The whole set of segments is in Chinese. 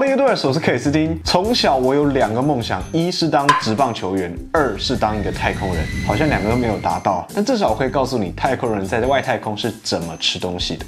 Hello YouTubers， 我是克里斯汀。从小我有2个梦想，一是当职棒球员，2是当一个太空人。好像2个都没有达到，但至少我可以告诉你，太空人在外太空是怎么吃东西的。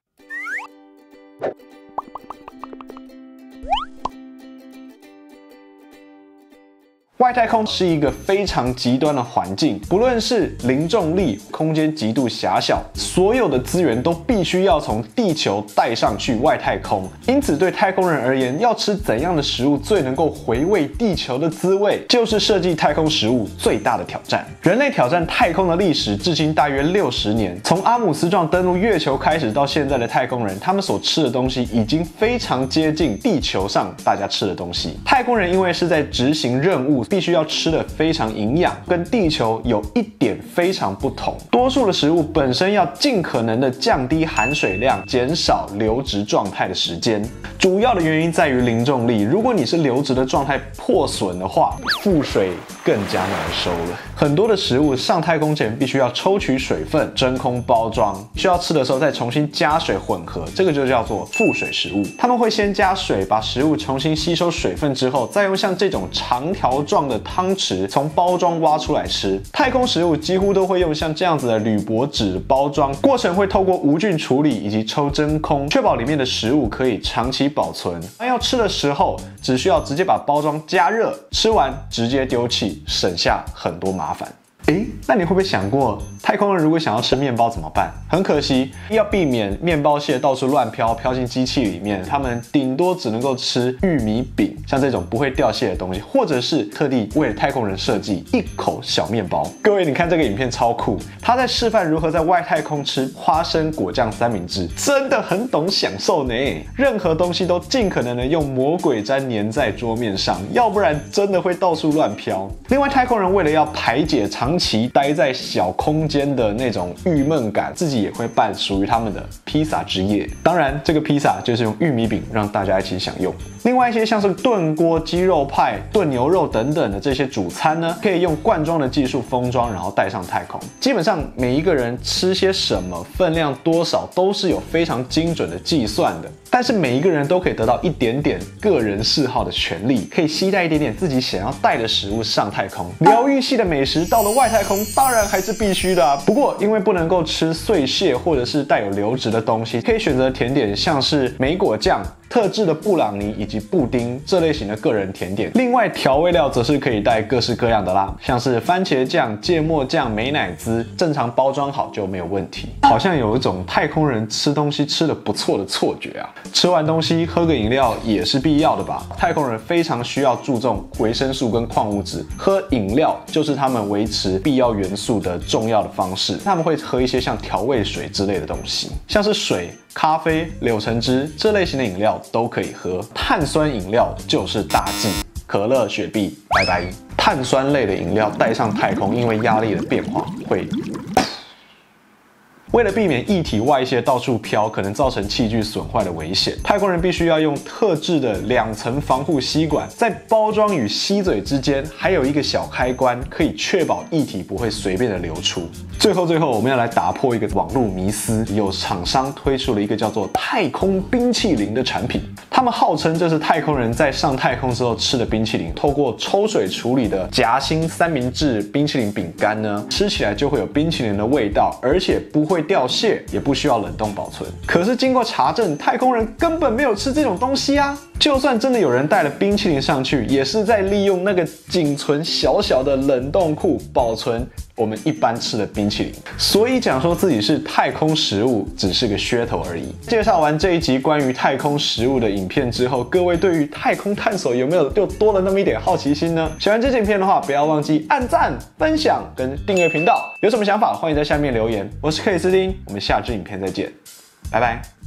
外太空是一个非常极端的环境，不论是零重力、空间极度狭小，所有的资源都必须要从地球带上去外太空。因此，对太空人而言，要吃怎样的食物最能够回味地球的滋味，就是设计太空食物最大的挑战。人类挑战太空的历史至今大约60年，从阿姆斯壮登陆月球开始到现在的太空人，他们所吃的东西已经非常接近地球上大家吃的东西。太空人因为是在执行任务，必须要吃的非常营养，跟地球有一点非常不同。多数的食物本身要尽可能的降低含水量，减少流质状态的时间。主要的原因在于零重力。如果你是流质的状态破损的话，腹水更加难收了。很多的食物上太空前必须要抽取水分，真空包装，需要吃的时候再重新加水混合，这个就叫做腹水食物。他们会先加水，把食物重新吸收水分之后，再用像这种长条状的汤匙从包装挖出来吃。太空食物几乎都会用像这样子的铝箔纸包装，过程会透过无菌处理以及抽真空，确保里面的食物可以长期保存。当要吃的时候，只需要直接把包装加热，吃完直接丢弃，省下很多麻烦。那你会不会想过，太空人如果想要吃面包怎么办？很可惜，要避免面包屑到处乱飘进机器里面，他们顶多只能够吃玉米饼，像这种不会掉屑的东西，或者是特地为了太空人设计一口小面包。各位，你看这个影片超酷，他在示范如何在外太空吃花生果酱三明治，真的很懂享受呢。任何东西都尽可能的用魔鬼粘粘在桌面上，要不然真的会到处乱飘。另外，太空人为了要排解长期待在小空间的那种郁闷感，自己也会办属于他们的披萨之夜。当然，这个披萨就是用玉米饼让大家一起享用。另外一些像是炖锅、鸡肉派、炖牛肉等等的这些主餐呢，可以用罐装的技术封装，然后带上太空。基本上每一个人吃些什么、分量多少都是有非常精准的计算的。但是每一个人都可以得到一点点个人嗜好的权利，可以携带一点点自己想要带的食物上太空。疗愈系的美食到了外太空当然还是必须的啊。不过因为不能够吃碎屑或者是带有流质的东西，可以选择甜点，像是莓果酱、特制的布朗尼以及布丁这类型的个人甜点。另外调味料则是可以带各式各样的啦，像是番茄酱、芥末酱、美乃滋，正常包装好就没有问题。好像有一种太空人吃东西吃得不错的错觉啊。吃完东西喝个饮料也是必要的吧？太空人非常需要注重维生素跟矿物质，喝饮料就是他们维持必要元素的重要的方式。他们会喝一些像调味水之类的东西，像是水、咖啡、柳橙汁这类型的饮料都可以喝。碳酸饮料就是大忌，可乐、雪碧，拜拜。碳酸类的饮料带上太空，因为压力的变化会。为了避免液体外泄到处飘，可能造成器具损坏的危险，太空人必须要用特制的2层防护吸管，在包装与吸嘴之间还有一个小开关，可以确保液体不会随便的流出。最后，我们要来打破一个网络迷思，有厂商推出了一个叫做太空冰淇淋的产品。他们号称这是太空人在上太空之后吃的冰淇淋，透过抽水处理的夹心三明治冰淇淋饼干呢，吃起来就会有冰淇淋的味道，而且不会掉屑，也不需要冷冻保存。可是经过查证，太空人根本没有吃这种东西啊！就算真的有人带了冰淇淋上去，也是在利用那个仅存小小的冷冻库保存我们一般吃的冰淇淋。所以讲说自己是太空食物只是个噱头而已。介绍完这一集关于太空食物的影片之后，各位对于太空探索有没有又多了那么一点好奇心呢？喜欢这支影片的话，不要忘记按赞、分享跟订阅频道。有什么想法欢迎在下面留言。我是克里斯汀，我们下支影片再见，拜拜。